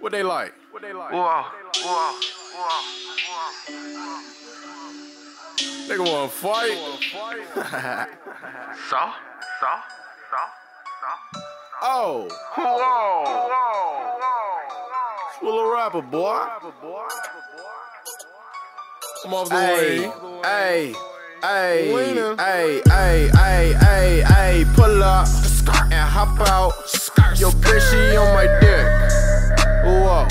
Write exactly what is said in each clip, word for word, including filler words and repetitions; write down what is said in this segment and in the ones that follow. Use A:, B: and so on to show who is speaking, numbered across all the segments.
A: What they like? What they like?
B: Whoa, whoa, whoa, whoa.
A: Nigga wanna fight?
B: So, so, so, so.
A: Oh.
B: Whoa, whoa, whoa.
A: Little rapper, boy. I'm off the
C: Hey,
A: way.
C: hey, hey,
A: Lena.
C: hey, hey, hey, hey, hey, pull up and hop out. Yo, bitch, she on my dick. Whoa.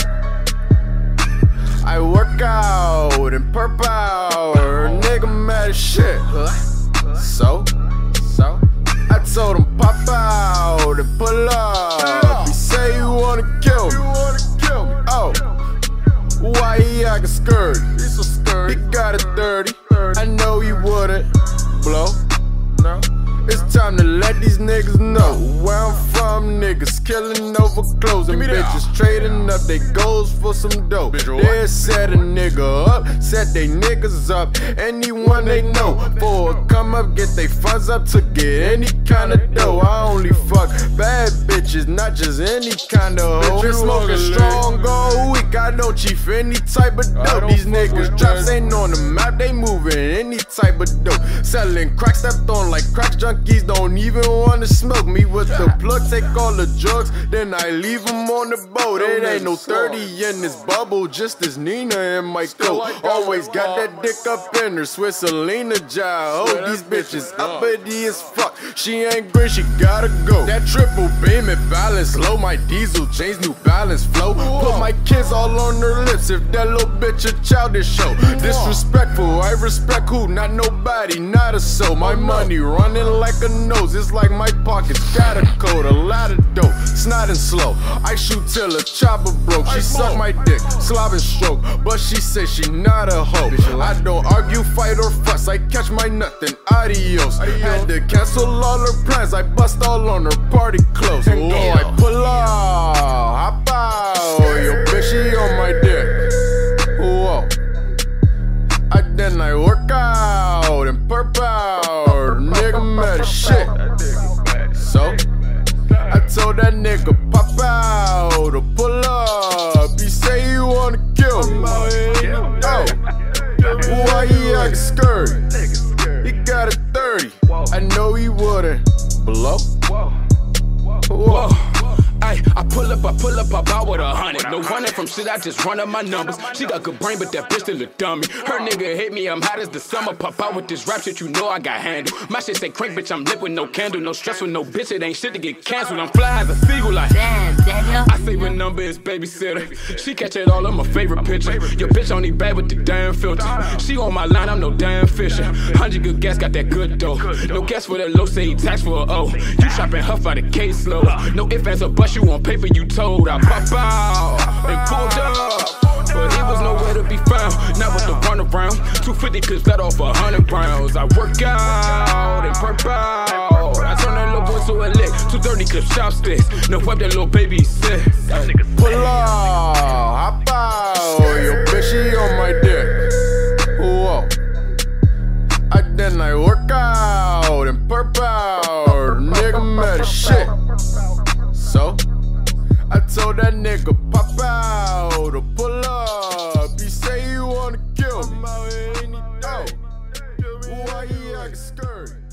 C: I work out and perp out. Nigga mad as shit. So, so, I told him pop out and pull up. He say you wanna kill me. Oh, why he actin' scurry? He's so scurry. He got it dirty. I know you wouldn't blow. No. It's time to let these niggas know where I'm from. Niggas killing over clothes and bitches trading up they goals for some dope. They set a nigga up, set they niggas up. Anyone they know for a come up, get they funds up to get any kind of dough. I only fuck bad bitches, not just any kind of hoe. Been smoking strong all week, I don't chief any type of dope. These niggas drops ain't on the map, they moving any type of dope. Selling crack, stepped on like crack junkies, don't even wanna smoke me with the plug. Take all the drugs, then I leave them on the boat. It ain't no thirty in this bubble, just this Nina in my coat. Always got that dick up in her, Swissalina job. Oh, these bitches uppity as fuck. She ain't green, she gotta go. That triple beam and balance low, my diesel chains, New Balance flow. Put my kids all on her lips if that little bitch a childish show. Disrespectful, I respect who, not nobody, not a soul. My money running like a nose, it's like my pockets got a code, a lot of dope, snot and slow. I shoot till a chopper broke. She suck my dick, slob and stroke, but she say she not a hoe. I don't argue, fight or fuss, I catch my nut then adios. Had to cancel all her plans, I bust all on her party clothes. Oh, I pull up, hop out, yo bitch she on my dick. Whoa. I then I work out and perp out, nigga mad as shit. So I told that nigga pop out or pull up. He say you wanna kill me. Oh, why he actin' scurry? He got a thirty. I know he wouldn't blow. Whoa.
D: Ay, I pull up, I pull up, I bow with a hundred. No running from shit, I just run up my numbers. She got good brain, but that bitch still a dummy. Her nigga hit me, I'm hot as the summer. Pop out with this rap shit, you know I got handle. My shit say crank, bitch, I'm lit with no candle. No stress with no bitch, it ain't shit to get canceled. I'm fly as a seagull, like damn, Daniel. I say my number is babysitter. She catch it all on my favorite picture. Your bitch only bad with the damn filter. She on my line, I'm no damn fisher. Hundred good gas, got that good dough. No gas for the low, say he tax for a O. You trapping huff by the case slow. No ifs, ands, or buts, you on paper, you told. I pop out and pulled up, but he was nowhere to be found. Not with the run around. two fifty clips let off a hundred rounds. I work out and perp out. I turn that little boy to a lick. two thirty clips, chopsticks. No web, that little baby sick.
C: Pull up, hop out, yo bitch she on my dick. Whoa. I then I work out and perp out, nigga mad as shit. So I told that nigga pop out or pull up. He say you wanna kill me. Oh, why he actin' scurry?